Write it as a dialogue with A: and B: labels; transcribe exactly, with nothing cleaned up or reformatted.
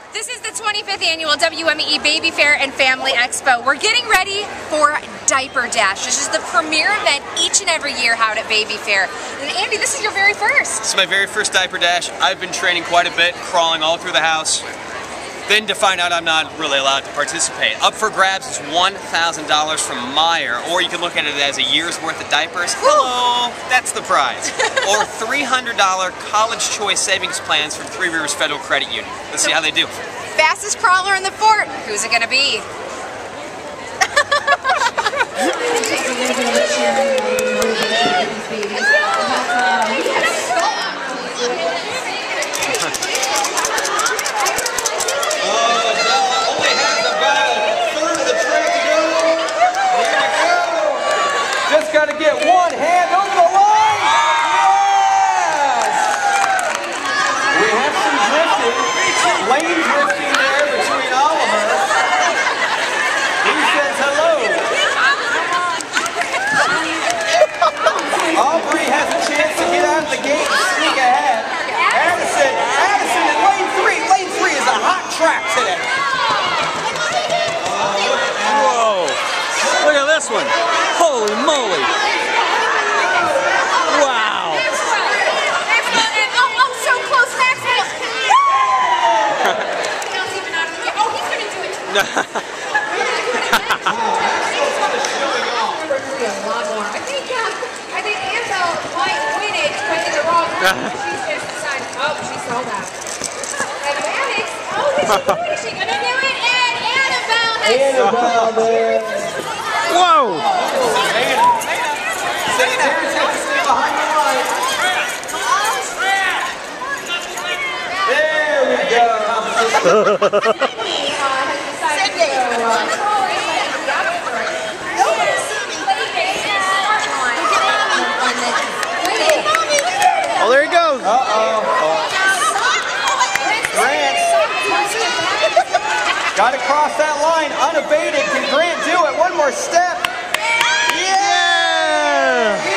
A: This is the twenty-fifth annual W M E Baby Fair and Family Expo. We're getting ready for Diaper Dash. This is the premier event each and every year out at Baby Fair. And Andy, this is your very first.
B: This is my very first Diaper Dash. I've been training quite a bit, crawling all through the house. Then to find out I'm not really allowed to participate. Up for grabs is one thousand dollars from Meyer, or you can look at it as a year's worth of diapers. Hello, that's the prize. Or three hundred dollar college choice savings plans from Three Rivers Federal Credit Union. Let's see how they do.
A: Fastest crawler in the fort. Who's it gonna be?
C: Just got to get one hand over the line. Yes! We have some drifting, lane drifting there between all of us. He says hello. Aubrey has a chance to get out of the gate and sneak ahead. Addison, Addison in lane three. Lane three is a hot track today.
D: Whoa! Look at this one. Holy moly! Wow!
A: Oh, so close, Maxwell! Oh, he's going to do it. I think, uh, I think Annabelle might win it, but in the wrong way. She's just decided, oh, she sold out. And Maddox, oh, is she doing? Is she going to do it? And Annabelle has
C: Annabelle there.
D: Whoa!
C: There we go.
D: Oh, there he goes.
C: Uh-oh. Grant. Got to cross that line unabated. Can Grant do it? One more step. Yeah!